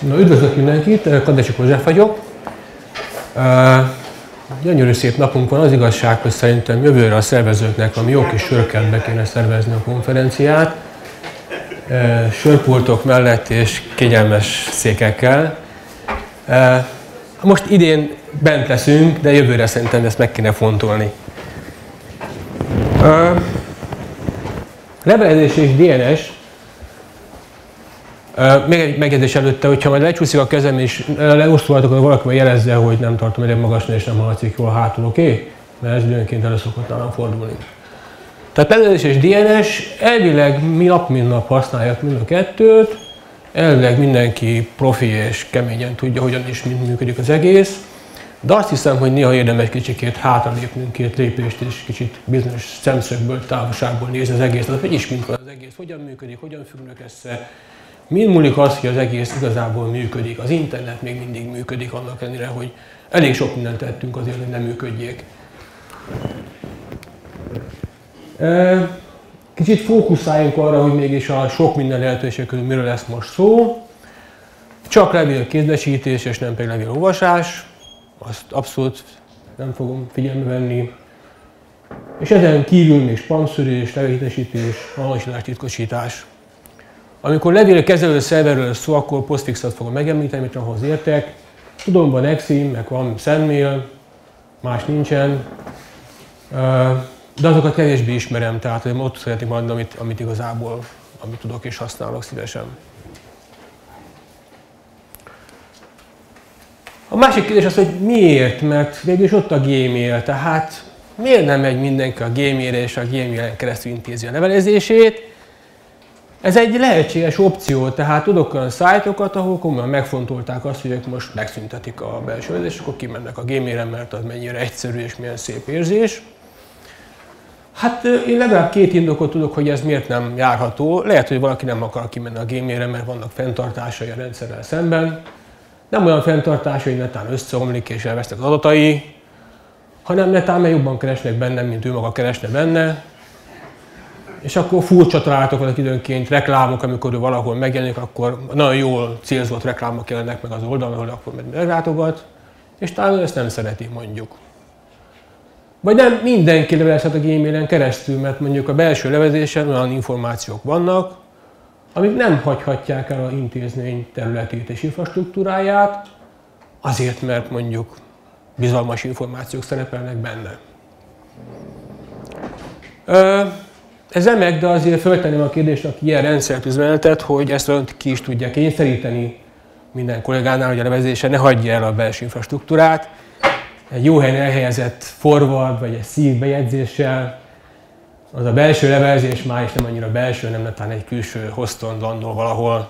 Na, üdvözlök mindenkit, Kadecsi József vagyok. Gyönyörű szép napunk van, az igazság, hogy szerintem jövőre a szervezőknek valami jó kis sörkertbe kéne szervezni a konferenciát. Sörpultok mellett és kényelmes székekkel. Most idén bent leszünk, de jövőre szerintem ezt meg kéne fontolni. Levelezés és DNS. Még egy megjegyzés előtte, hogyha majd lecsúszik a kezem és leosztolhatok, akkor valaki jelezze, hogy nem tartom elég magasra és nem hallatszik jól hátul, oké? Mert ez időnként elő szokott nálam fordulni. Tehát levelezés és DNS, elvileg mi nap mint nap használják mind a kettőt, elvileg mindenki profi és keményen tudja, hogyan és mind működik az egész, de azt hiszem, hogy néha érdemes kicsikét hátralépnünk két lépést és kicsit bizonyos szemszögből, távolságból nézni az egész, tehát hogy is mint van az egész, hogyan működik, hogyan függnek össze. Mind múlik az, hogy az egész igazából működik. Az internet még mindig működik, annak ellenére, hogy elég sok mindent tettünk azért, hogy nem működjék. Kicsit fókuszáljunk arra, hogy mégis a sok minden lehetőség közül miről lesz most szó. Csak levél kézbesítés és nem pedig levél olvasás. Azt abszolút nem fogom figyelme venni. És ezen kívül még spamszűrés, levélhitesítés, hamisítás, titkosítás. Amikor levélkezelő szerverről szó, akkor postfixet fogom megemlíteni, amit ahhoz értek. Tudom, van Exim, meg van Sendmail, más nincsen. De azokat kevésbé ismerem, tehát ott szeretnék mondani, amit igazából amit tudok és használok szívesen. A másik kérdés az, hogy miért, mert végülis ott a Gmail, tehát miért nem megy mindenki a Gmailre és a Gmailen keresztül intézi a levelezését? Ez egy lehetséges opció, tehát tudok olyan szájtokat, ahol komolyan megfontolták azt, hogy ők most megszüntetik a belső vezést, és akkor kimennek a Gmailre, mert az mennyire egyszerű és milyen szép érzés. Hát én legalább két indokot tudok, hogy ez miért nem járható. Lehet, hogy valaki nem akar kimenni a Gmailre, mert vannak fenntartásai a rendszerrel szemben. Nem olyan fenntartásai, hogy netán összeomlik és elvesznek az adatai, hanem netán mert jobban keresnek benne, mint ő maga keresne benne. És akkor furcsa találatok vannak időnként, reklámok, amikor ő valahol megjelenik, akkor nagyon jól célzott reklámok jelennek meg az oldalon, ahol akkor meglátogat, és talán ezt nem szereti, mondjuk. Vagy nem mindenki levelezhet a Gmailen keresztül, mert mondjuk a belső levelezésen olyan információk vannak, amik nem hagyhatják el az intézmény területét és infrastruktúráját, azért, mert mondjuk bizalmas információk szerepelnek benne. Ez remek, de azért föltenném a kérdést, aki ilyen rendszert üzemeltet, hogy ezt ki is tudja kényszeríteni minden kollégánál, hogy a levelezése ne hagyja el a belső infrastruktúrát. Egy jó helyen elhelyezett forward vagy egy szív bejegyzéssel, az a belső levelezés már is nem annyira belső, nem netán egy külső hoston landol valahol.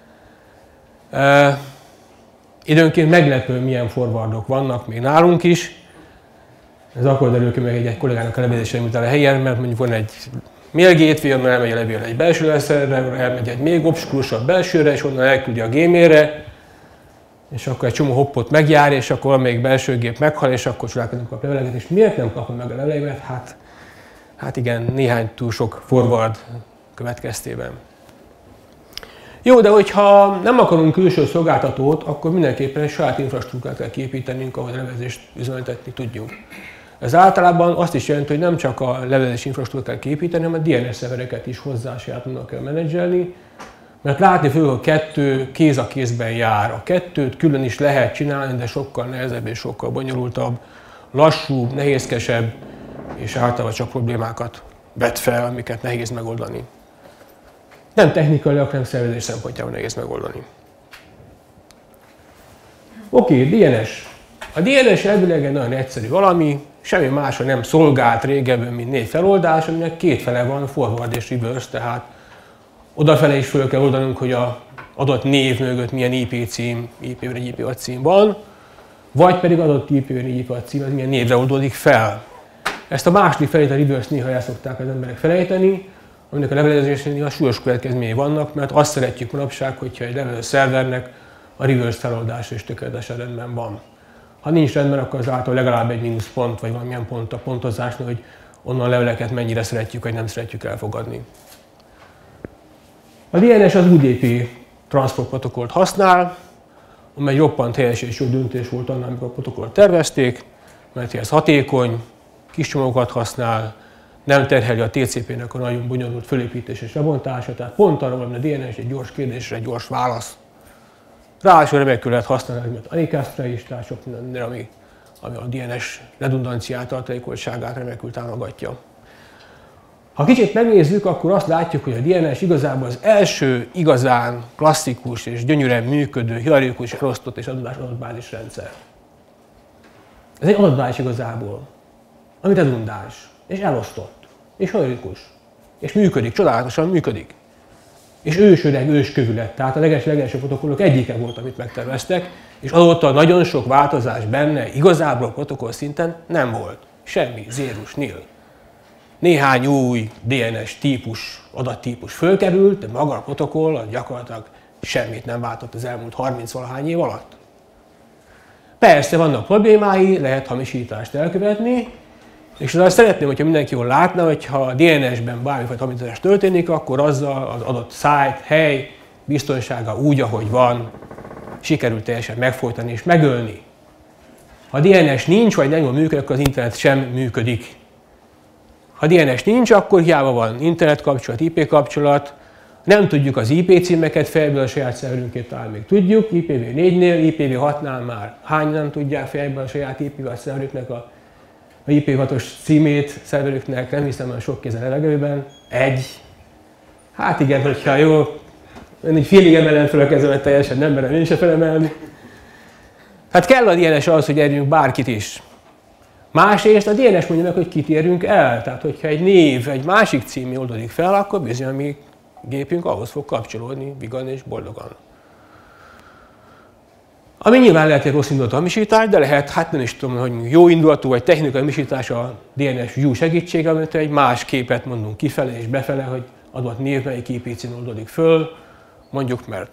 Időnként meglepő, milyen forwardok vannak még nálunk is. Ez akkor derül ki meg egy kollégának a levelezésre, mint a helyen, mert mondjuk van egy mail gateway, onnan elmegy a levél egy belső levelezésre, elmegy egy még obskurusabb belsőre, és onnan elküldi a Gmailre, és akkor egy csomó hoppot megjár, és akkor még belső gép meghal, és akkor csodálkozunk a leveleket, és miért nem kapom meg a leveleket? Hát igen, néhány túl sok forward következtében. Jó, de hogyha nem akarunk külső szolgáltatót, akkor mindenképpen egy saját infrastruktúrát kell kiépítenünk, ahol a levelezést üzemeltetni tudjuk. Ez általában azt is jelenti, hogy nem csak a levelezés infrastruktúrát kell kiépíteni, hanem a DNS szervereket is hozzá sajátunknak kell menedzselni, mert látni főleg a kettő kéz a kézben jár. A kettőt külön is lehet csinálni, de sokkal nehezebb és sokkal bonyolultabb, lassúbb, nehézkesebb, és általában csak problémákat vet fel, amiket nehéz megoldani. Nem technikailag, hanem szervezés szempontjából nehéz megoldani. Oké, DNS. A DNS elvileg egy nagyon egyszerű valami, semmi másra nem szolgált régebben, mint 4 feloldás, aminek két fele van, forward és reverse, tehát odafele is föl kell oldanunk, hogy az adott név mögött milyen IP cím, IP vagy IP cím van, vagy pedig adott IP vagy IP cím, az milyen névre oldódik fel. Ezt a második felét, a reverse néha el szokták az emberek felejteni, aminek a levelezésnél súlyos következményei vannak, mert azt szeretjük manapság, hogyha egy levelező szervernek a reverse feloldása is tökéletesen rendben van. Ha nincs rendben, akkor azáltal legalább egy mínuszpont, vagy valamilyen pont a pontozásnál, hogy onnan a leveleket mennyire szeretjük, vagy nem szeretjük elfogadni. A DNS az UDP transport protokollt használ, amely roppant helyes és jó döntés volt annál, amikor a protokollt tervezték, mert ez hatékony, kis csomagokat használ, nem terheli a TCP-nek a nagyon bonyolult fölépítés és lebontása, tehát pont arra van a DNS egy gyors kérdésre, egy gyors válasz. Ráadásul remekül lehet használni, mert Anycastre is, tehát sok mindenre, ami a DNS redundanciát, tartalékonyságát remekül támogatja. Ha kicsit megnézzük, akkor azt látjuk, hogy a DNS igazából az első igazán klasszikus és gyönyörűen működő, hierarchikus, elosztott és adatbázis rendszer. Ez egy adatbázis igazából, ami redundáns, és elosztott, és hierarchikus, és működik, csodálatosan működik. És ősöreg, őskövű lett, tehát a legelső protokollok egyike volt, amit megterveztek, és azóta nagyon sok változás benne igazából protokoll szinten nem volt. Semmi, zérus, nil. Néhány új DNS típus, adattípus fölkerült, de maga a protokoll gyakorlatilag semmit nem váltott az elmúlt 30-valahány év alatt. Persze vannak problémái, lehet hamisítást elkövetni, és azt szeretném, hogyha mindenki jól látna, hogyha a DNS-ben bármifajta hamisítás történik, akkor azzal az adott site, hely biztonsága úgy, ahogy van, sikerült teljesen megfojtani és megölni. Ha DNS nincs, vagy nem jól működik, akkor az internet sem működik. Ha DNS nincs, akkor hiába van internet kapcsolat, IP kapcsolat, nem tudjuk az IP címeket fejből, a saját szerverünkét talán még tudjuk, IPv4-nél, IPv6-nál már hányan nem tudják fejből a saját IP-vel szerverüknek a IPv6-os címét szerverüknek, nem hiszem, hogy sok kézen levegőben. Egy. Hát igen, hogyha jó, én így félig emelem fel a kezemet teljesen, nem merem én se felemelni. Hát kell a DNS ahhoz, hogy érjünk bárkit is. Másrészt a DNS mondja meg, hogy kit érjünk el. Tehát, hogyha egy név egy másik című oldódik fel, akkor bizony a mi gépünk ahhoz fog kapcsolódni vigan és boldogan. Ami nyilván lehet egy rossz indulatú hamisítás, de lehet, hát nem is tudom, hogy jó indulatú vagy technikai hamisítás a DNS view segítsége, amit egy más képet mondunk kifele és befele, hogy adott név melyik IP cím oldódik föl, mondjuk mert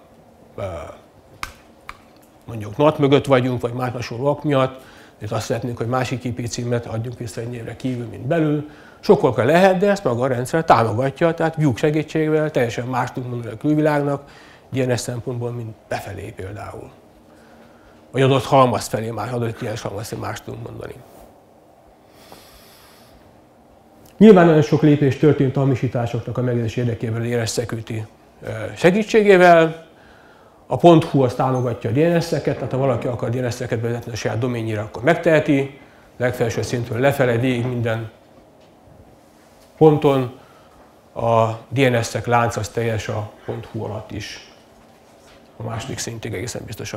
mondjuk NAT mögött vagyunk, vagy más hasonlóak miatt, és azt szeretnénk, hogy másik IP címet adjunk vissza egy névre kívül, mint belül. Sokkal lehet, de ezt maga a rendszer támogatja, tehát view segítségével teljesen más tud mondani a külvilágnak, DNS szempontból, mint befelé például. Vagy adott halmaz felé más, adott DNS halmaz felé más tudunk mondani. Nyilván nagyon sok lépés történt a hamisításoknak a megjelzés érdekében a DNS Security segítségével. A .hu az támogatja a DNS-eket, tehát ha valaki akar DNS-eket bevezetni a saját doményére, akkor megteheti. Legfelső szintről lefele, végig minden ponton a DNS-ek lánc az teljes a .hu alatt is. A második szintig egészen biztosan.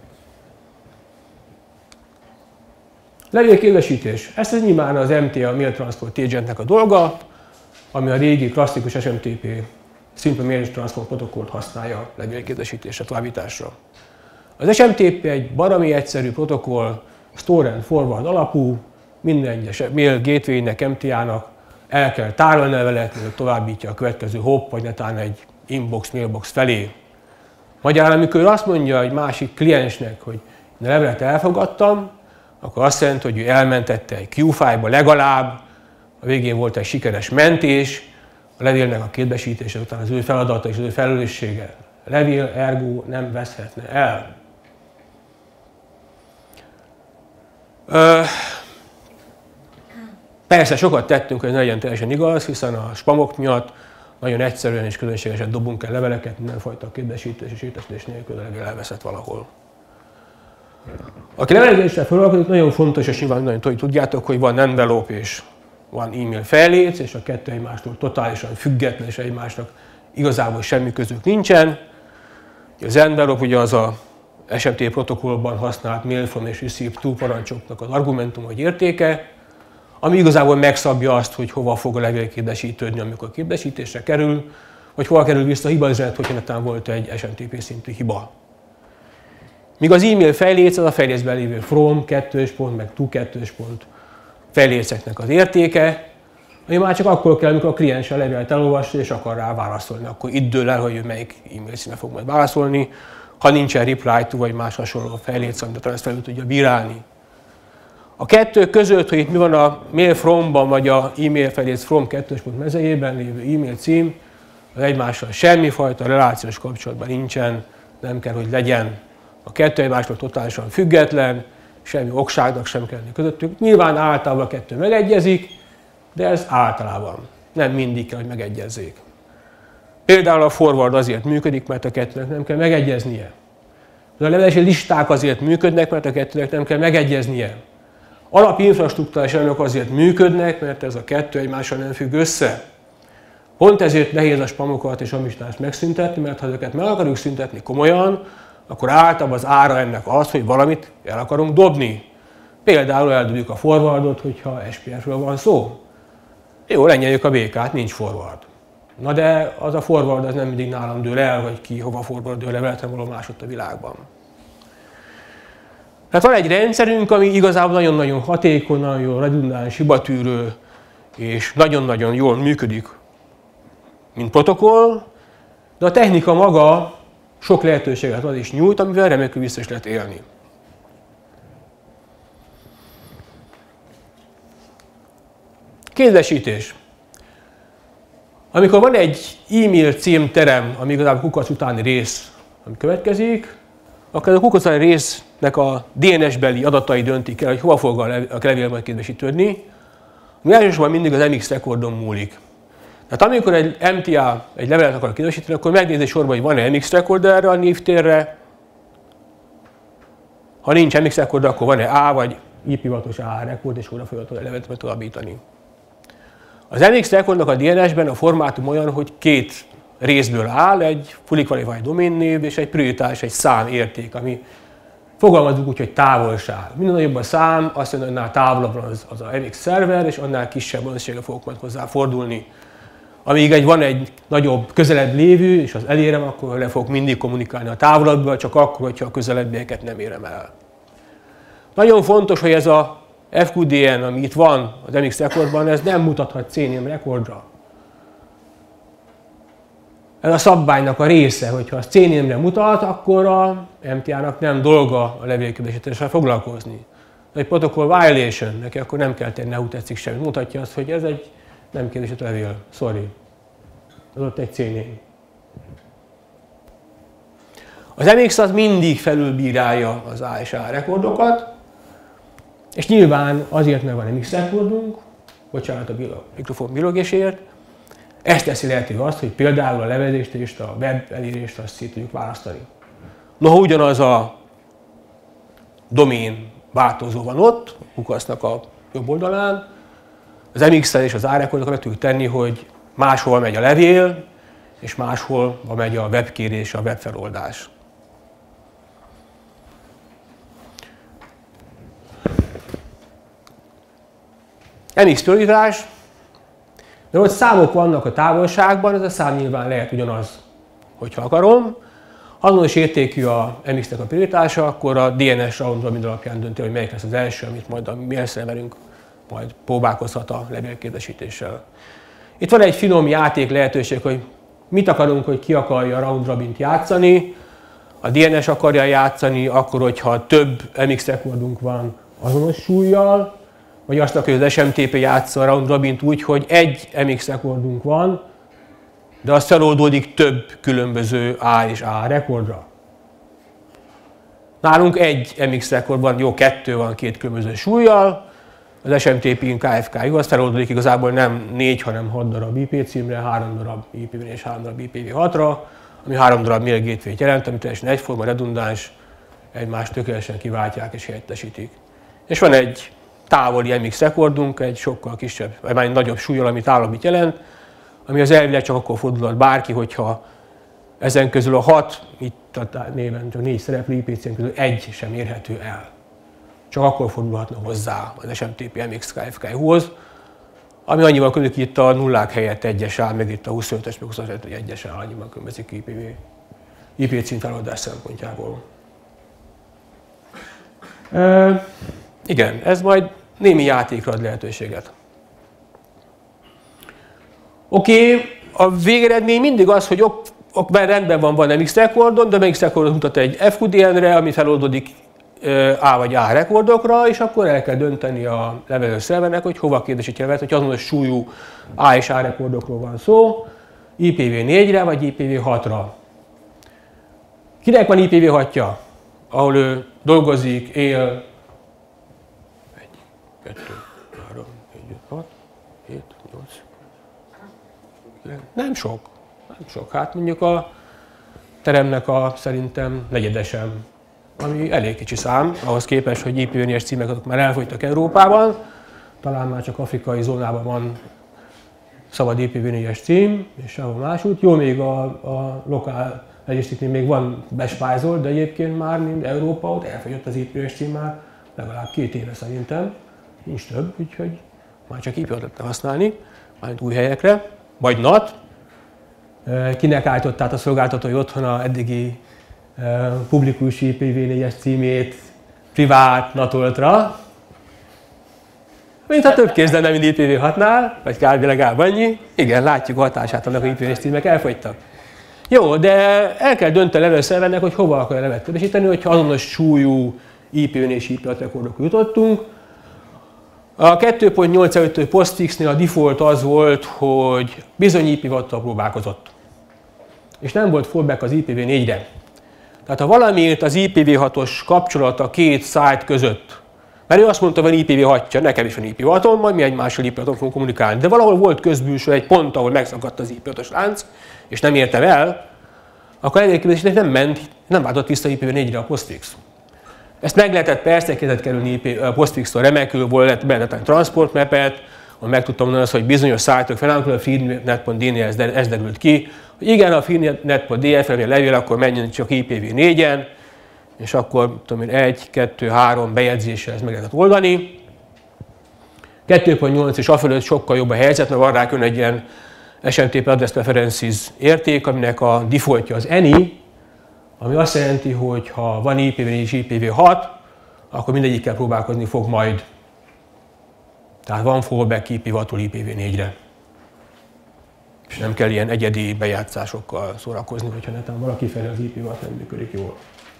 Levélkérdesítés. Ez nyilván az MTA, a Mail Transport Agentnek a dolga, ami a régi klasszikus SMTP Simple Mail Transport protokollt használja levélkérdesítésre, továbbításra. Az SMTP egy baromi egyszerű protokoll, store and forward alapú, minden egyes mail gateway-nek, MTA-nak el kell tárolni a levelet, mielőtt továbbítja a következő hop, vagy netán egy inbox, mailbox felé. Magyarán, amikor azt mondja egy másik kliensnek, hogy a levelet elfogadtam, akkor azt jelenti, hogy ő elmentette egy Q-file-ba legalább, a végén volt egy sikeres mentés, a levélnek a kérdésítése után az ő feladata és az ő felelőssége. A levél ergo nem veszhetne el. Persze sokat tettünk, hogy ne legyen teljesen igaz, hiszen a spamok miatt nagyon egyszerűen és közönségesen dobunk el leveleket, mindenfajta kérdésítés és értesítés nélkül a levél elveszett valahol. Aki levelezéssel foglalkozik, nagyon fontos, és nyilván nagyon tudjátok, hogy van envelope és van e-mail fejléc, és a kettő egymástól totálisan független, és egymásnak igazából semmi közük nincsen. Az envelope ugye az a SMTP protokollban használt mail from és receive to parancsoknak az argumentum vagy értéke, ami igazából megszabja azt, hogy hova fog a levél kérdésítődni, amikor kérdésítésre kerül, vagy hova kerül vissza a hibaüzenet, hogyha netán volt egy SMTP szintű hiba. Míg az e-mail fejléc, az a fejlécben lévő from 2. pont, meg to 2. pont fejléceknek az értéke, ami már csak akkor kell, amikor a kliens a levelet elolvassa és akar rá válaszolni. Akkor itt dől el, hogy ő melyik e-mail címre fog majd válaszolni, ha nincsen reply to vagy más hasonló fejléc, amit ezt felül tudja bírálni. A kettő között, hogy itt mi van a mail from-ban, vagy a e-mail fejléc from 2. pont mezejében lévő e-mail cím, az egymással semmifajta relációs kapcsolatban nincsen, nem kell, hogy legyen. A kettő egymástól totálisan független, semmi okságnak sem kell közöttük. Nyilván általában a kettő megegyezik, de ez általában. Nem mindig kell, hogy megegyezzék. Például a forward azért működik, mert a kettőnek nem kell megegyeznie. A levelési listák azért működnek, mert a kettőnek nem kell megegyeznie. Alapinfrastruktúrás elemek azért működnek, mert ez a kettő egymással nem függ össze. Pont ezért nehéz a spamokat és hamisítást megszüntetni, mert ha ezeket meg akarjuk szüntetni komolyan, akkor általában az ára ennek az, hogy valamit el akarunk dobni. Például eldobjuk a forwardot, hogyha SPF-ről van szó. Jó, lenyeljük a békát, nincs forward. Na de az a forward az nem mindig nálam dől el, hogy ki hova forward dől el, veletem való másod a világban. Tehát van egy rendszerünk, ami igazából nagyon-nagyon hatékony, nagyon jól redundáns, hibatűrő, és nagyon-nagyon jól működik, mint protokoll, de a technika maga sok lehetőséget ad és nyújt, amivel remekül vissza is lehet élni. Kézesítés. Amikor van egy e-mail címterem, ami igazából kukac utáni rész, ami következik, akkor a kukac utáni résznek a DNS-beli adatai döntik el, hogy hova fog a levél majd kézbesítődni, ami elsősorban mindig az MX rekordon múlik. Tehát amikor egy MTA egy levelet akar kézbesíteni, akkor megnézi sorban, hogy van-e MX rekord erre a névtérre. Ha nincs MX rekord, akkor van-e A vagy IP-vatos A rekord, és oda fogja a levelet továbbítani. Az MX rekordnak a DNS-ben a formátum olyan, hogy két részből áll, egy fully qualified domain név és egy prioritás, egy számérték, ami fogalmazunk úgy, hogy távolság. Minél nagyobb a szám, azt jelenti, hogy annál távolabb van az a MX szerver, és annál kisebb valószínűséggel fogok majd hozzá fordulni. Amíg van egy nagyobb, közelebb lévő, és az elérem, akkor le fogok mindig kommunikálni a távolabbal, csak akkor, hogyha a közelebbieket nem érem el. Nagyon fontos, hogy ez a FQDN, ami itt van az MX rekordban, ez nem mutathat CNAME rekordra. Ez a szabványnak a része, hogyha az CNAME-re mutat, akkor a MTA-nak nem dolga a levélkézbesítéssel foglalkozni. Egy protocol violation, neki akkor nem kell tenni, ne tetszik semmit. Mutatja azt, hogy ez egy nem kézbesített levél. Sorry. Az ott egy CNAME. Az MX az mindig felülbírálja az A és A rekordokat, és nyilván azért, mert van MX rekordunk, bocsánat a mikrofon bilogésért, ezt teszi lehetővé azt, hogy például a levelést és a web elérést azt szét tudjuk választani. Noha ugyanaz a domain változó van ott, a kukasznak a jobb oldalán, az MX-el és az A-rekordokat meg tudjuk tenni, hogy máshol megy a levél, és máshol megy a webkérés, a webfeloldás. MX prioritás, de ott számok vannak a távolságban, ez a szám nyilván lehet ugyanaz, hogyha akarom. Ha azonos értékű a MX-nek a prioritása, akkor a DNS round robin alapján dönti, hogy melyik lesz az első, amit majd a mail szerverünk majd próbálkozhat a levélkézbesítéssel. Itt van egy finom játék lehetőség, hogy mit akarunk, hogy ki akarja a round robint játszani. A DNS akarja játszani, akkor, hogyha több MX rekordunk van azonos súlyjal, vagy azt akarja, hogy az SMTP játsza a round robint úgy, hogy egy MX rekordunk van, de az feloldódik több különböző A és A rekordra. Nálunk egy MX rekord van, jó, kettő van két különböző súlyjal, az SMTP-n KFK-jú, az feloldódik igazából nem 4, hanem 6 darab IP címre, 3 darab IPv4 és 3 darab IPv6-ra, ami 3 darab mail gateway-t jelent, ami teljesen egyforma, redundáns, egymást tökéletesen kiváltják és helyettesítik. És van egy távoli MX rekordunk, egy sokkal kisebb, vagy egy nagyobb súllyal, ami távolabit jelent, ami az elvileg csak akkor fordulhat bárki, hogyha ezen közül a 6, itt a néven csak 4 szereplő IP cím közül egy sem érhető el. Csak akkor fordulhatna hozzá az SMTP MX KFK-hoz, ami annyival különbözik, itt a nullák helyett egyes áll, meg itt a 25-es, meg 25 egyes áll, annyival különbözik IP cím feloldás szempontjából. Igen, ez majd némi játékra ad lehetőséget. Oké, a végeredmény mindig az, hogy rendben van MX rekordon, de MX rekordot mutat egy FQDN-re, ami feloldódik A vagy A rekordokra, és akkor el kell dönteni a levelő szervernek, hogy hova kérdésítje a levelet, hogy azonos súlyú A és A rekordokról van szó, IPv4-re vagy IPv6-ra. Kinek van IPv6-ja? ahol ő dolgozik, él, 1, 2, 3, 4, 5, 6, 7, 8, 9, nem sok. Hát mondjuk a teremnek szerintem negyedesem, ami elég kicsi szám, ahhoz képest, hogy IPv4-es címek azok már elfogytak Európában, talán már csak afrikai zónában van szabad IPv4-es cím, és sehol másút. Jó, még a lokál regisztriknél még van bespájzolt, de egyébként már mind Európa, ott elfogyott az IPv4-es cím már legalább 2 éve szerintem, nincs több, úgyhogy már csak IP-ot lehetne használni, már új helyekre, vagy NAT. Kinek állított át a szolgáltatói otthon a eddigi publikus IPv4-es címét privát NAT-oltra, mintha több kéz lenne, mint IPv6-nál, vagy kb. Legalább annyi. Igen, látjuk a hatását annak, hogy IPv4-es címek elfogytak. Jó, de el kell dönteni a level servernek, hogy hova akar a levelet többesíteni, hogyha azonos súlyú IPv4-es IP rekordokra jutottunk. A 2.8 postfixnél a default az volt, hogy bizony IPv6-tal próbálkozott. És nem volt fallback az IPv4-re. Tehát ha valamiért az IPv6-os kapcsolat a két site között, mert ő azt mondta, hogy van IPv6-ja, nekem is van IPv6-om, majd mi egymással IPv6-on fogunk kommunikálni. De valahol volt közbülső egy pont, ahol megszakadt az IPv6-os lánc, és nem érte el, akkor elérkezésnek nem ment, nem váltott vissza IPv4-re a postfix. Ezt meg lehetett persze, kezdett kerülni a postfix-től remekül, volt lehetett transport mapet, ahol meg tudtam mondani azt, hogy bizonyos szájtok felállnak, a freenet.dn-nél ez derült ki, hogy igen, a freenet.dn-re a levél, akkor menjen csak IPv4-en, és akkor tudom én, 1, 2, 3 bejegyzéssel ezt meg lehet oldani. 2.8 és afölött sokkal jobb a helyzet, mert van rá külön egy ilyen SMTP Address Preferences érték, aminek a defaultja az any, ami azt jelenti, hogy ha van IPv4 és IPv6, akkor mindegyikkel próbálkozni fog majd. Tehát van fallback IPv6-tól IPv4-re. És nem kell ilyen egyedi bejátszásokkal szórakozni, hogyha netán valaki felé az IPv6 nem működik jól.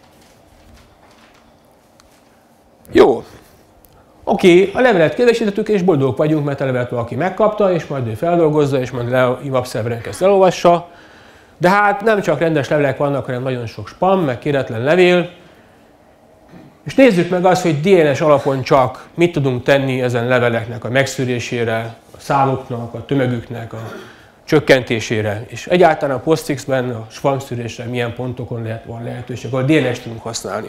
Jó. Oké, a levelet kedvesítettük, és boldogok vagyunk, mert a levelet valaki megkapta, és majd ő feldolgozza, és majd a IMAP szerveren ezt elolvassa. De hát nem csak rendes levelek vannak, hanem nagyon sok spam, meg kéretlen levél. És nézzük meg azt, hogy DNS alapon csak mit tudunk tenni ezen leveleknek a megszűrésére, a számuknak, a tömegüknek a csökkentésére. És egyáltalán a postfixben a spam szűrésre milyen pontokon van lehetőség, ahol DNS-t tudunk használni.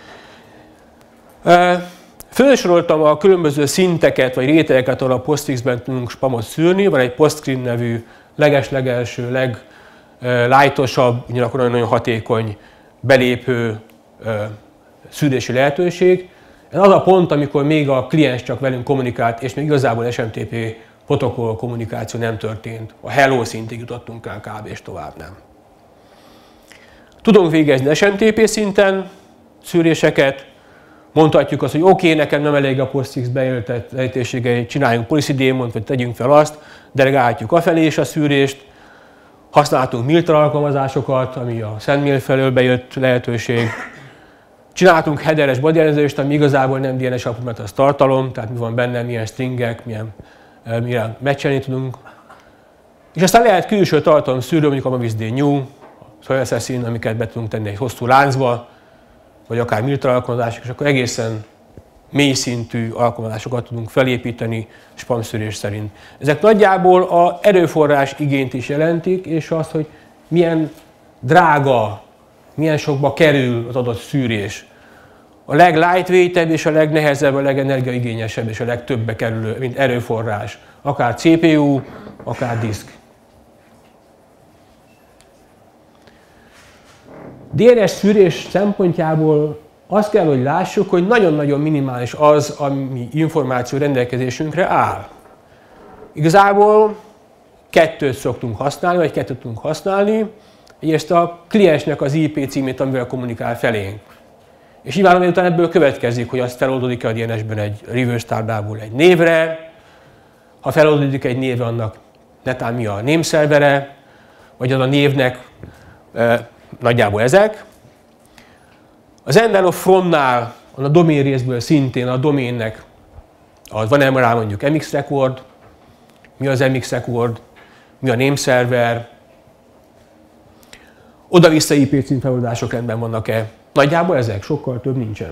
Felsoroltam a különböző szinteket vagy rétegeket, ahol a postfixben tudunk spamot szűrni. Van egy postscreen nevű leges-legelső, leglájtosabb, ugyanakkor nagyon hatékony belépő szűrési lehetőség. Ez az a pont, amikor még a kliens csak velünk kommunikált, és még igazából SMTP protokoll kommunikáció nem történt. A hello szintig jutottunk el kb. És tovább nem. Tudunk végezni SMTP szinten szűréseket. Mondhatjuk azt, hogy oké, nekem nem elég a postfix bejelentett lehetőségei, csináljunk policy daemont, vagy tegyünk fel azt, delegálhatjuk afelé is a szűrést. Használtunk Miltra alkalmazásokat, ami a SendMail felől bejött lehetőség. Csináltunk headeres bodyjelzést, ami igazából nem DNS alapú, mert az tartalom, tehát mi van benne, milyen stringek, milyen matchelni tudunk. És aztán lehet külső tartalom szűrő, mondjuk a MavisD New, Soil Assassin, amiket be tudunk tenni egy hosszú láncba, vagy akár Miltra alkalmazások, és akkor egészen mély szintű alkalmazásokat tudunk felépíteni spamszűrés szerint. Ezek nagyjából az erőforrás igényt is jelentik, és azt, hogy milyen drága, milyen sokba kerül az adott szűrés. A leglightweighted és a legnehezebb, a legenergiaigényesebb és a legtöbbbe kerülő, mint erőforrás. Akár CPU, akár diszk. DNS szűrés szempontjából azt kell, hogy lássuk, hogy nagyon-nagyon minimális az, ami információ rendelkezésünkre áll. Igazából kettőt szoktunk használni, vagy kettőt tudunk használni. Egyrészt a kliensnek az IP címét, amivel kommunikál felénk. És nyilván miután ebből következik, hogy azt feloldódik a DNS-ben egy reverse táblából egy névre. Ha feloldódik egy névre, annak netán mi a name szervere, vagy az a névnek nagyjából ezek. Az end of from-nál, a domain részből szintén a domainnek van rá mondjuk MX record, mi az MX record, mi a name server. Oda-vissza IP címfeloldások rendben vannak-e? Nagyjából ezek, sokkal több nincsen.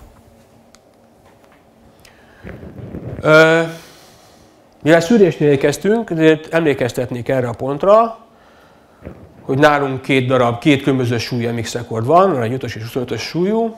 Mivel szűrésnél kezdtünk, ezért emlékeztetnék erre a pontra, hogy nálunk két különböző súlyú MX rekord van, egy 5-ös és 25-ös súlyú.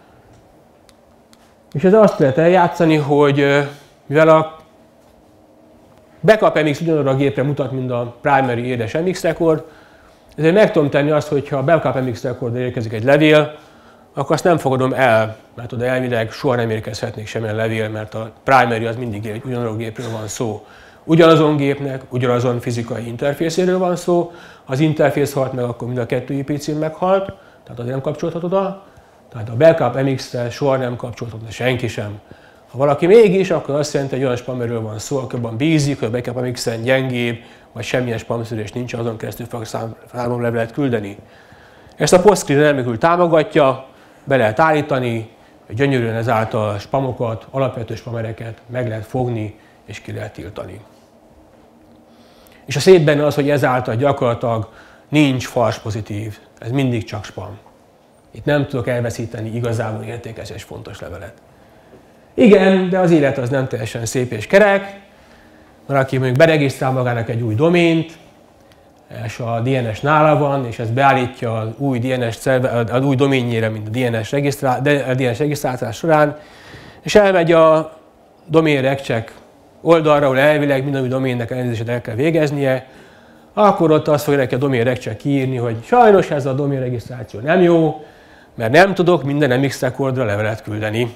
És ez azt lehet eljátszani, hogy mivel a backup MX ugyanarra a gépre mutat, mint a primary édes MX rekord, ezért meg tudom tenni azt, hogy ha a backup MX rekordra érkezik egy levél, akkor azt nem fogadom el, mert oda elvileg soha nem érkezhetnék semmilyen levél, mert a primary az mindig ugyanarról a gépről van szó. Ugyanazon gépnek, ugyanazon fizikai interfészéről van szó, ha az interfész halt meg, akkor mind a kettő IP cím meghalt, tehát azért nem kapcsolhatod oda. Tehát a backup MX-re soha nem kapcsolhatod senki sem. Ha valaki mégis, akkor azt jelenti, hogy olyan spammerről van szó, aki abban bízik, hogy a backup MX-en gyengébb, vagy semmilyen spamszűrés nincs, azon keresztül fog számomra levelet küldeni. Ezt a PostScript remekül támogatja, be lehet állítani, gyönyörűen ezáltal spamokat, alapvető spamereket meg lehet fogni és ki lehet tiltani. És a szép benne az, hogy ezáltal gyakorlatilag nincs false pozitív, ez mindig csak spam. Itt nem tudok elveszíteni igazából értékes és fontos levelet. Igen, de az élet az nem teljesen szép és kerek. Valaki mondjuk beregisztrál magának egy új domént, és a DNS nála van, és ez beállítja az új DNS szerver, az új doménjére, mint a DNS regisztrálás során, és elmegy a domain regcheck oldalra, ahol elvileg minden új doménnek elnézését el kell végeznie, akkor ott azt fogja neki a domain regcheck kiírni, hogy sajnos ez a domain regisztráció nem jó, mert nem tudok minden MX rekordra levelet küldeni.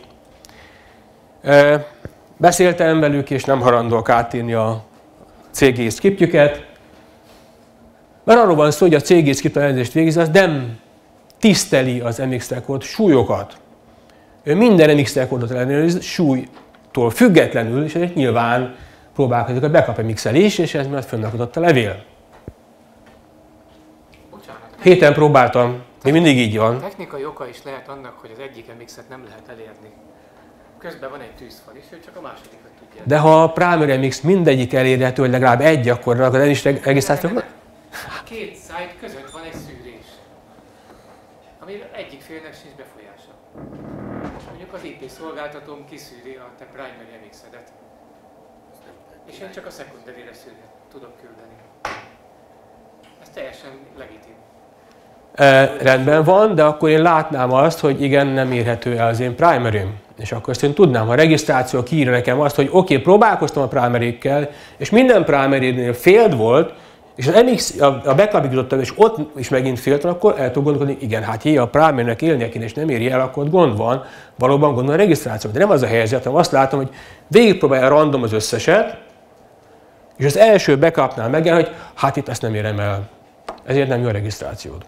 Beszéltem velük, és nem halandóak átírni a CG scriptjüket, mert arról van szó, hogy a CG script ellenőrzést végzi, az nem tiszteli az MX rekord súlyokat. Ő minden MX rekordot ellenőriz súlytól függetlenül, és ezért nyilván próbálkozik a backup MX-el is, és ez miatt fönnakadott a levél. Bocsánat. Héten próbáltam, még mindig így van. Technikai oka is lehet annak, hogy az egyik MX-et nem lehet elérni. Közben van egy tűzfal is, ő csak a másodikat tudja. De ha a primary MX mindegyik elérhető, hogy legalább egy, akkor el is regisztráció. Két site között van egy szűrés, amire egyik félnek sincs befolyása. Mondjuk az IP szolgáltatóm kiszűri a te primary MX-edet. És én csak a secondary-re tudok küldeni. Ez teljesen legitim. Rendben van, de akkor én látnám azt, hogy igen, nem érhető el az én primary-m. És akkor ezt én tudnám, ha a regisztráció kiírja nekem azt, hogy oké, próbálkoztam a primary-kkel, és minden primary-nél failed volt, és az MX, a backup-ig jutottam, és ott is megint féltem, akkor el tudok gondolkodni, igen, hát a primary-nek élnie kéne, és nem éri el, akkor gond van, valóban gond van a regisztráció. De nem az a helyzet, hanem azt látom, hogy végigpróbálja random az összeset, és az első backupnál megjel, hogy hát itt ezt nem érem el, ezért nem jó a regisztrációd.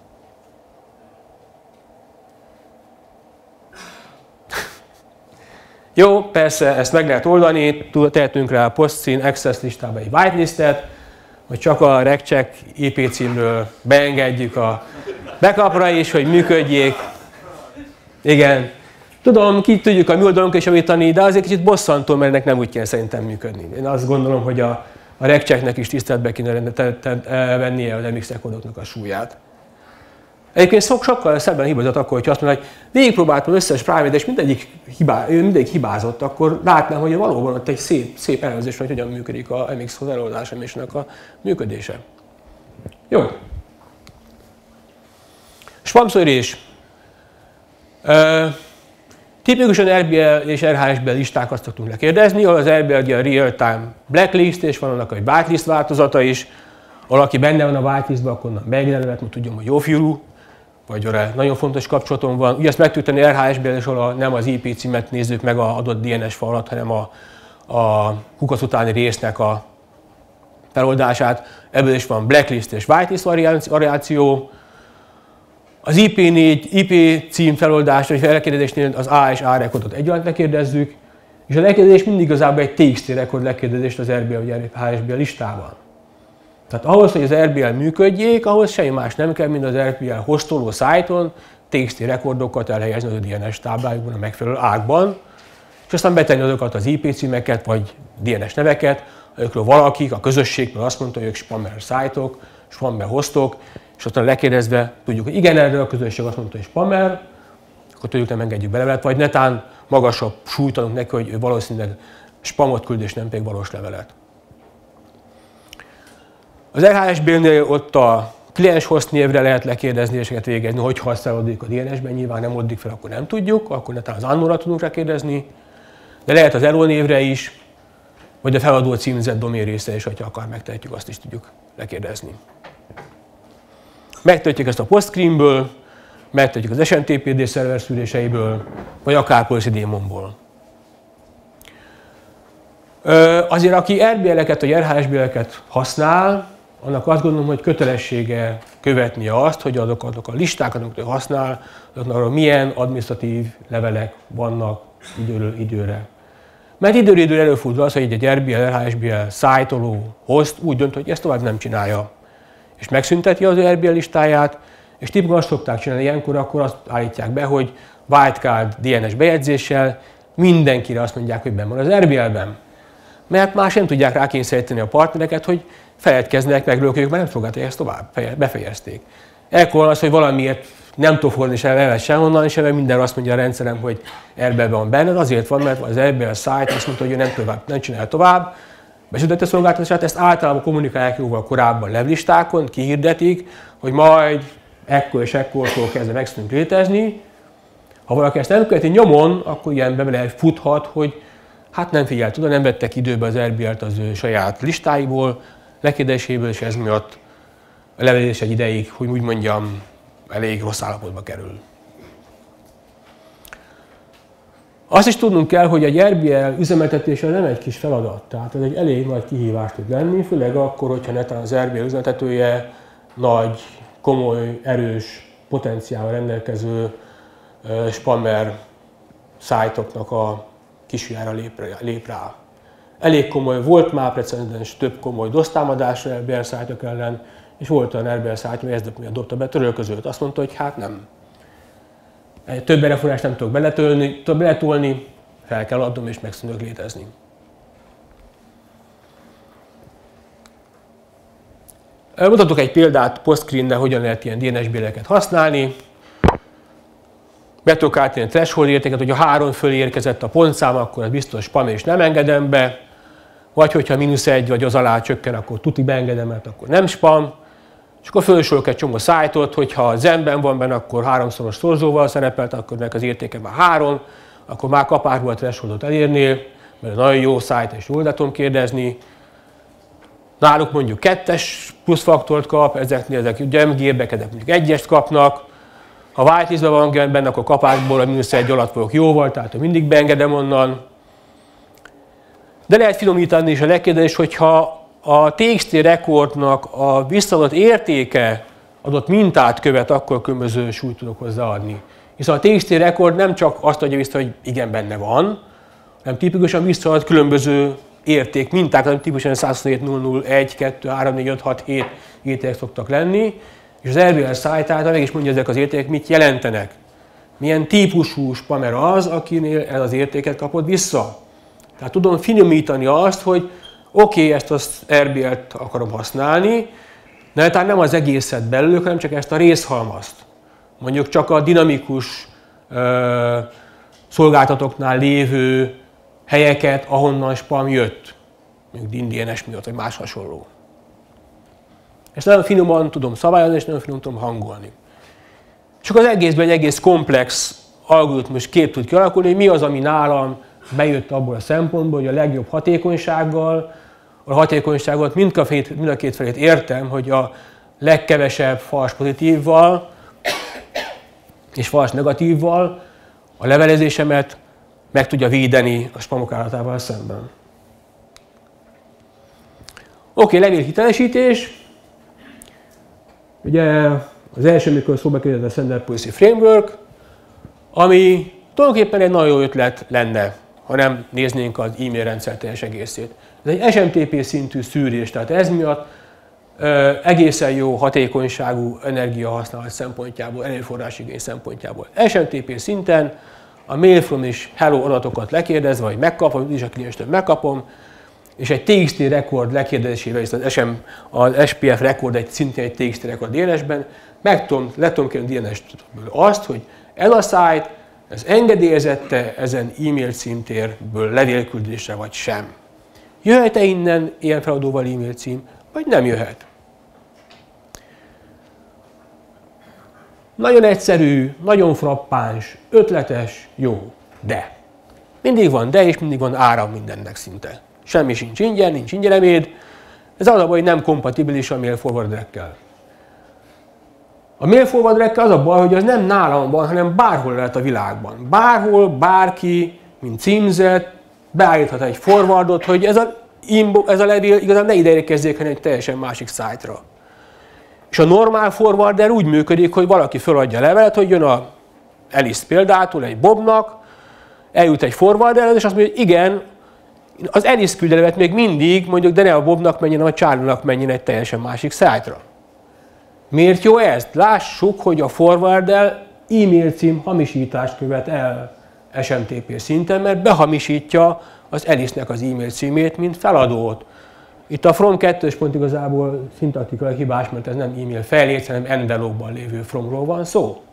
Jó, persze, ezt meg lehet oldani, tehetünk rá a PostScreen Access listába egy whitelistet, hogy csak a regcheck IP címről beengedjük a backupra is, hogy működjék. Igen. Tudom, ki tudjuk a mi oldalunk is javítani, de azért kicsit bosszantó, mert ennek nem úgy kell szerintem működni. Én azt gondolom, hogy a regchecknek is tiszteletbe kéne vennie az MX rekordoknak a súlyát. Egyébként sokkal szebben hibázott akkor, hogyha azt mondja, hogy végigpróbáltam összes private, és mindegyik hibázott, akkor látnám, hogy valóban ott egy szép ellenőrzés, hogy hogyan működik a MX hozzáoldás MX-nek a működése. Jó. Spamszűrés. Tipikusan RBL és RHSBL listákat szoktunk lekérdezni, ahol az RBL a real-time blacklist, és van annak egy whitelist változata is. Ha valaki benne van a whitelistben, akkor megjelölhet, hogy tudjam, hogy jó fiú, vagy nagyon fontos kapcsolatom van. Ugye ezt meg tudjuk tenni RHSBL, és ahol nem az IP címet nézzük meg az adott DNS fal alatt, hanem a kukac utáni résznek a feloldását. Ebből is van blacklist és whitelist variáció. Az IP cím feloldás, vagy felkérdezésnél az A és A rekordot egyaránt lekérdezzük, és a lekérdezés mindig igazából egy TXT rekord lekérdezést az RBL vagy RHSBL listában. Tehát ahhoz, hogy az RBL működjék, ahhoz semmi más nem kell, mint az RBL hostoló szájton TXT rekordokat elhelyezni a DNS táblájukban a megfelelő ágban, és aztán betenni azokat az IP címeket vagy DNS neveket, amikről valakik a közösségben azt mondta, hogy ők spammer szájtok, spammer hoztok, és aztán lekérdezve tudjuk, hogy igen, erre a közönség azt mondta, hogy spammer, akkor tudjuk, nem engedjük be levelet, vagy netán magasabb súlyt adunk neki, hogy ő valószínűleg spamot küld, és nem pedig valós levelet. Az RHSB-nél ott a kliens host névre lehet lekérdezéseket végezni, hogy használódik a DNS-ben, nyilván nem addig fel, akkor nem tudjuk, akkor netán az unknown-ra tudunk rákérdezni, de lehet az ELO névre is, vagy a feladó címzett domén része is, hogyha akár megtehetjük, azt is tudjuk lekérdezni. Megtehetjük ezt a PostScreenből, megtehetjük az SMTPD szerver szűréseiből, vagy akár policy daemonból. Azért, aki RBL-eket vagy RHSB-leket használ, annak azt gondolom, hogy kötelessége követni azt, hogy azok a listákat, amiket használ, azoknak milyen adminisztratív levelek vannak időről időre. Mert időről időre előfordul az, hogy egy RBL, RHSBL szájtoló host úgy dönt, hogy ezt tovább nem csinálja. És megszünteti az RBL listáját, és tipikusan azt szokták csinálni ilyenkor, akkor azt állítják be, hogy wildcard DNS bejegyzéssel mindenkire azt mondják, hogy benn van az RBL-ben. Mert más nem tudják rákényszeríteni a partnereket, hogy feledkeznek meg róluk, ők már nem szolgáltatják ezt tovább, befejezték. Ekkor az, hogy valamiért nem tud fordulni se levelet sehonnan, és mindenre azt mondja a rendszerem, hogy RBL-ben van benned, azért van, mert az RBL site azt mondta, hogy ő nem csinál tovább, beszüntette a szolgáltatását, ezt általában kommunikálják jóval korábban levlistákon, kihirdetik, hogy majd ekkor és ekkortól kezdve meg tudunk létezni. Ha valaki ezt nem követi nyomon, akkor ilyenben lehet futhat, hogy hát nem figyelt oda, nem vettek időbe az RBL-t az ő saját listáiból, lekérdéséből, és ez miatt a levelezés egy ideig, hogy úgy mondjam, elég rossz állapotba kerül. Azt is tudnunk kell, hogy egy RBL üzemeltetése nem egy kis feladat, tehát ez egy elég nagy kihívás tud lenni, főleg akkor, hogyha netán az RBL üzemeltetője nagy, komoly, erős potenciállal rendelkező spammer szájtoknak a kisujjára lép rá. Elég komoly volt már precedens, több komoly DOS-támadás RBL szájtok ellen, és volt olyan RBL szájt, ami ezt dobta be törölközőt. Azt mondta, hogy hát nem. Több erőforrást nem tudok beletolni, fel kell adnom, és megszűnök létezni. Mutatok egy példát PostScreen-nel, hogyan lehet ilyen DNS-béleket használni. Be tudok állítani a threshold értéket, hogyha 3 fölé érkezett a pontszám, akkor az biztos spam és nem engedem be. Vagy hogyha -1 vagy az alá csökken, akkor tuti beengedem, mert akkor nem spam. És akkor felsorolok egy csomó szájtot, hogyha zenben van benne, akkor 3-szoros szorzóval szerepelt, akkor ennek az értéke már 3, akkor már kapásból a thresholdot elérnél, mert nagyon jó szájt és jól tudom kérdezni. Náluk mondjuk 2-es pluszfaktort kap, ezek gyemgérbek, ezek mondjuk 1-est kapnak. Ha whitelistben van benne, akkor kapásból a -1 alatt vagyok jóval, tehát mindig beengedem onnan. De lehet finomítani is a lekérdezést, hogyha a TXT rekordnak a visszaadott értéke adott mintát követ, akkor különböző súlyt tudok hozzáadni. Hiszen a TXT rekord nem csak azt adja vissza, hogy igen, benne van, hanem tipikusan visszaad különböző érték minták, hanem tipikusan 127, 00, 1, 2, 3, 4, 5, 6, 7 értékek szoktak lenni, és az RBL szájtáltal meg is mondja, ezek az értékek mit jelentenek. Milyen típusú spammer az, akinél ez az értéket kapod vissza. Tehát tudom finomítani azt, hogy oké, ezt az RBL-t akarom használni, de talán nem az egészet belül, hanem csak ezt a részhalmazt. Mondjuk csak a dinamikus szolgáltatóknál lévő helyeket, ahonnan spam jött. Mondjuk DNS miatt, vagy más hasonló. Ezt nagyon finoman tudom szabályozni, és nagyon finoman tudom hangolni. Csak az egészben egy egész komplex algoritmus kép tud kialakulni, hogy mi az, ami nálam bejött abból a szempontból, hogy a legjobb hatékonysággal, a hatékonyságot mind a két felét értem, hogy a legkevesebb fals pozitívval és fals negatívval a levelezésemet meg tudja védeni a spamok állatával szemben. Oké, levélhitelesítés. Ugye az első, mikor szóba került a Sender Policy Framework, ami tulajdonképpen egy nagyon jó ötlet lenne, ha nem néznénk az e-mail rendszer teljes egészét. Ez egy SMTP szintű szűrés, tehát ez miatt egészen jó hatékonyságú energiahasználat szempontjából, erőforrásigény szempontjából. SMTP szinten a mail from és hello adatokat lekérdezve, vagy megkapom, is a klienstől megkapom, és egy TXT rekord lekérdezésével, az SPF rekord szintén egy TXT rekord DNS-ben, le tudom kérni DNS-ből azt, hogy ez a site, ez engedélyezette ezen e-mail címtérből levélküldésre vagy sem. Jöhet-e innen ilyen feladóval e-mail cím, vagy nem jöhet? Nagyon egyszerű, nagyon frappáns, ötletes, jó, de. Mindig van de, és mindig van ára mindennek szinte. Semmi sincs ingyen, nincs ingyeneméd. Ez az a baj, hogy nem kompatibilis a mail forwarderekkel. A mail forwarderekkel az a baj, hogy az nem nálam van, hanem bárhol lehet a világban. Bárhol, bárki, mint címzet, beállíthat egy forwardot, hogy ez a levél igazán ne ide érkezzék, hanem egy teljesen másik szájtra. És a normál forwarder úgy működik, hogy valaki feladja a levelet, hogy jön a Alice példától egy Bobnak, eljut egy forwarderhez, és azt mondja, hogy igen, az Alice küld levelet még mindig, mondjuk, de ne a Bobnak menjen, hanem a Charlie-nak menjen egy teljesen másik szájtra. Miért jó ez? Lássuk, hogy a forwarder e-mail cím hamisítást követ el SMTP szinten, mert behamisítja az Alice-nek az e-mail címét, mint feladót. Itt a from 2-es pont igazából szintaktikai hibás, mert ez nem e-mail fejléc, hanem envelope-ban lévő fromról van szó.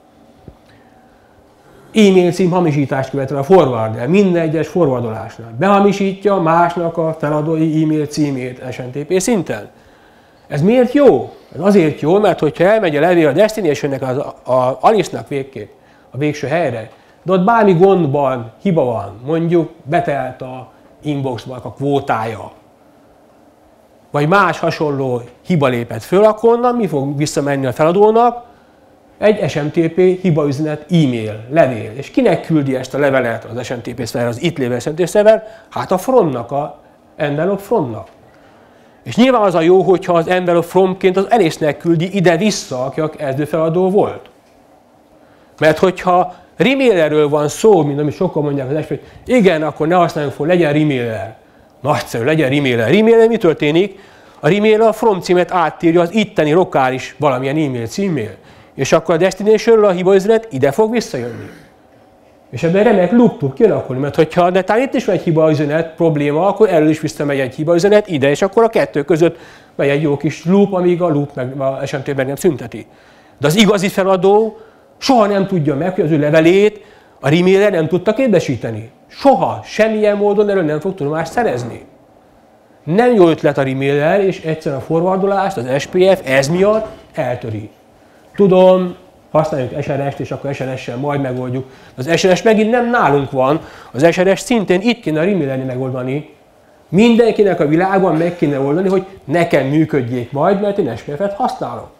E-mail cím hamisítást követel a forwarder minden egyes forwardolásnál. Behamisítja másnak a feladói e-mail címét SMTP szinten. Ez miért jó? Ez azért jó, mert hogyha elmegy a levél a destinationnek, az Alice-nak végképp a végső helyre, de ott bármi gondban hiba van, mondjuk betelt a inboxban a kvótája, vagy más hasonló hiba lépett föl, akkor onnan mi fog visszamenni a feladónak? Egy SMTP hibaüzenet e-mail, levél. És kinek küldi ezt a levelet az SMTP szerver, az itt lévő SMTP szerver? Hát a fromnak, a envelope fromnak. És nyilván az a jó, hogyha az envelope fromként az Alice-nek küldi ide-vissza, aki a kezdőfeladó volt. Mert hogyha remailerről van szó, mint amit sokan mondják az hogy igen, akkor ne használjunk fel, legyen remailer. Nagyszerű, legyen remailer. Remailer mi történik? A remailer a from címet átírja az itteni lokális valamilyen e-mail címnél. És akkor a destinationről a hibaüzenet ide fog visszajönni. És ebben remek loop tud kialakulni, mert hogyha netán itt is van egy hibaüzenet probléma, akkor erről is visszamegy egy hibaüzenet ide, és akkor a kettő között megy egy jó kis loop, amíg a loop meg a SMTP-ben nem szünteti. De az igazi feladó soha nem tudja meg, hogy az ő levelét a remailer nem tudta képesíteni. Soha, semmilyen módon erről nem fog tudomást szerezni. Nem jó ötlet a remailer, és egyszer a forwardolást az SPF ez miatt eltöri. Tudom, használjuk SRS-t, és akkor SRS-sel majd megoldjuk. Az SRS megint nem nálunk van, az SRS szintén itt kéne a remailerni megoldani. Mindenkinek a világban meg kéne oldani, hogy nekem működjék majd, mert én SPF-et használok.